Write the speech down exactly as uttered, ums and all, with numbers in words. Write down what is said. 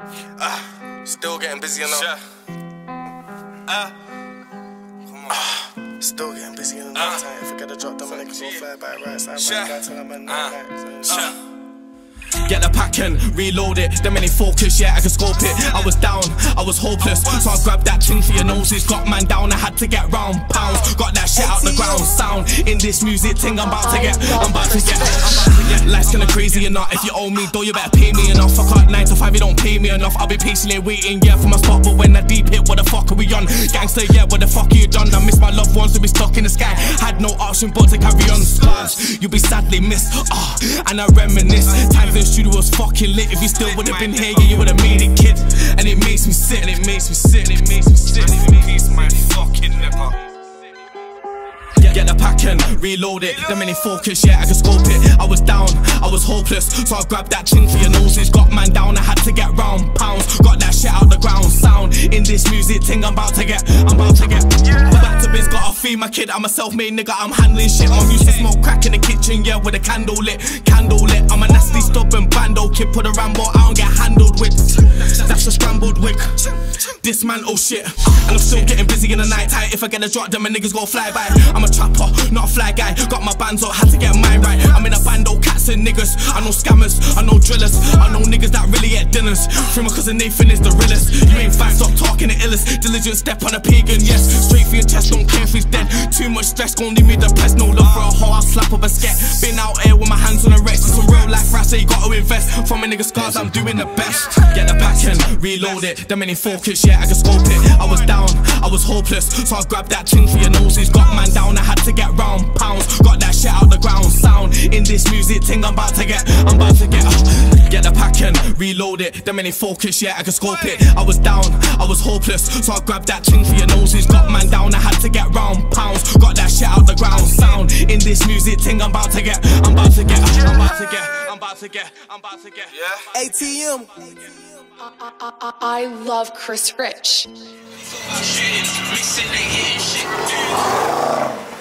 Uh, still getting busy enough. Sure. Uh, come on. Uh, still getting busy enough. Uh, time. If I get a drop, then my niggas will fly by right side. Sure. By tell them uh, sure. Get the pack and reload it. Them any focus, yeah, I can scope it. I was down, I was hopeless, so I grabbed that thing for your noses. Got man down, I had to get round pounds. Got that shit out the ground. Sound in this music thing, I'm about to get, I'm about to get, I'm about to get. Life's kinda crazy or not. If you owe me, though, you better pay me enough. Fuck out nine to five, you don't pay me enough. I'll be patiently waiting, yeah, for my spot. But when I deep hit, what the fuck are we on? Gangster, yeah, what the fuck are you done? I miss my loved ones to be stuck in the sky. Had no option but to carry on. Scars, you'll be sadly missed. Ah, uh, and I reminisce. Times in studio was fucking lit. If you still would've been here, yeah, you would've made it, kid. And it makes me sick, and it makes me sick, and it makes me sick. Peace, my fucking nigga. Get the pack and reload it. Them any focus, yeah, I can scope it. I was down, I was hopeless, so I grabbed that ching for your noses. Got man down, I had to get round pounds. Got that shit out the ground. Sound in this music thing, I'm about to get, I'm about to get. Back to biz, gotta feed my kid. I'm a self-made nigga, I'm handling shit. Mom used to smoke crack in the kitchen, yeah, with a candle lit, candle lit. I'm a nasty stubborn bando kid, put a Rambo, I don't get handled with. That's a scrambled wig. This man, oh shit. And I'm still getting busy in the night time. If I get a drop, then my niggas gon' fly by. I'm a trapper, not a fly guy. Got my bands up, had to get mine right. I'm in a bando, cats and niggas. I know scammers, I know drillers. I know niggas that really get dinners. Free my cousin Nathan is the realest. You ain't fine, stop talking the illest. Diligent step on a pagan, yes. Straight for your chest, don't care if he's dead. Too much stress, gon' leave me depressed. No love for a hoe, I'll slap up a scat. Been out here with my hands on the rest. It's a real life rats, so you gotta invest. From my nigga scars, I'm doing the best. Get the back and reload it. Them any focus, yeah, I can scope it. I was down, I was hopeless, so I grabbed that ching for your noses. Got man down, I had to get round pounds. Got that shit out the ground. Sound in this music thing, I'm about to get, I'm about to get. Uh, get the pack and reload it. Them any focus, yeah, I can scope it. I was down, I was hopeless, so I grabbed that ching for your noses. Got man down, I had to get round pounds. Got that shit out the ground. Sound in this music thing, I'm about to get, I'm about to get, I'm about to get, I'm about to get, I'm about to get. Yeah. A T M. I, I, I love Chris Rich. Shit, mixing, they hitting shit.